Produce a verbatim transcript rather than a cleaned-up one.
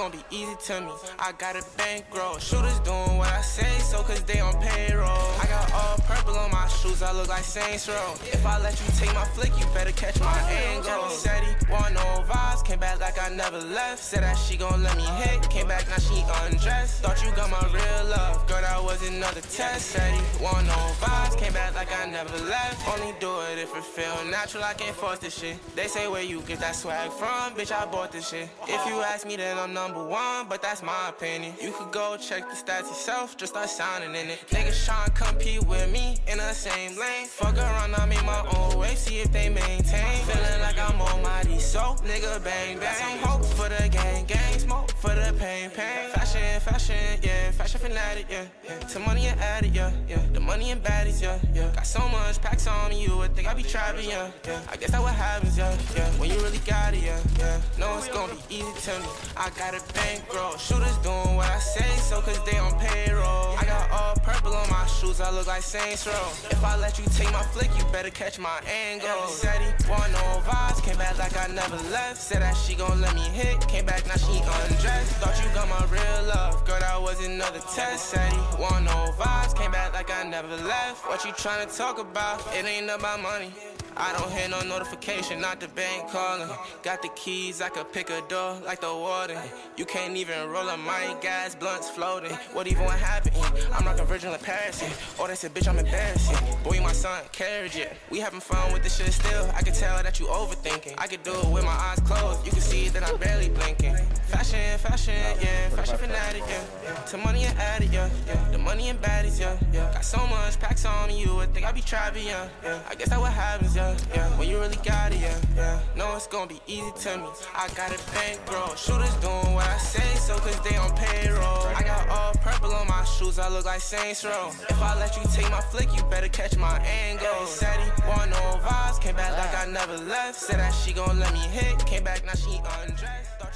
gon' be easy to me. I got a bankroll. Shooters doing what I say, so cause they on payroll. I got all purple on my shoes, I look like Saints Row. If I let you take my flick, you better catch my angle. Said he want no vibes, came back like I never left. Said that she gon' let me hit, came back now she undressed. Thought you got my real love, girl, that was another test. Said he want no vibes, came back like I never left. Only do it if it feel natural, I can't force this shit. They say where you get that swag from, bitch, I bought this shit. If you ask me, then I'm number one, but that's my opinion. You could go check the stats yourself, just start sounding in it. Niggas tryna compete with me in the same lane. Fuck around, I make my own way, see if they maintain. Feeling like I'm almighty, so nigga bang bang. Some hope for the gang gang, smoke for the pain pain. Fashion, fashion, yeah, fashion fanatic, yeah, yeah. To money and addict, yeah, yeah. The money and baddies, yeah, yeah. Got so much packs on me, you would think I be trapping, yeah, yeah. I guess that's what happens, yeah, yeah. When you really got it, yeah, yeah. No, it's gonna be easy to me. I got a bankroll. Shooters doing what I say, so cause they on payroll. I got all purple on my shoes, I look like Saints Row. If I let you take my flick, you better catch my angle. Said he want no vibes, came back like I never left. Said that she gon' let me hit, came back now she undressed. Thought you got my real love, girl, that was another test. Said he want no vibes, came back like I never left. What you tryna talk about? It ain't about money. I don't hear no notification, not the bank calling. Got the keys, I could pick a door like the warden. You can't even roll a mine, gas, blunts floating. What even what happened? I'm rockin' Virgil in Paris. Oh, they said, bitch, I'm embarrassing. Boy, my son, carriage it. We having fun with this shit still. I can tell that you overthinking. I could do it with my eyes closed. You can see that I'm barely blinking. Fashion, fashion, yeah, fashion fanatic, yeah. To money and addict, yeah, yeah. The money and baddies, yeah, yeah. Got so much packs on me, you would think I be trapping, yeah, yeah. I guess that's what happens, yeah. Yeah, when you really got it, yeah, yeah. No, it's gonna be easy to me. I got a bankroll. Shooters doing what I say, so cause they on payroll. I got all purple on my shoes, I look like Saints Row. If I let you take my flick, you better catch my angle. Said he want no vibes, came back like I never left. Said that she gon' let me hit, came back now she undressed.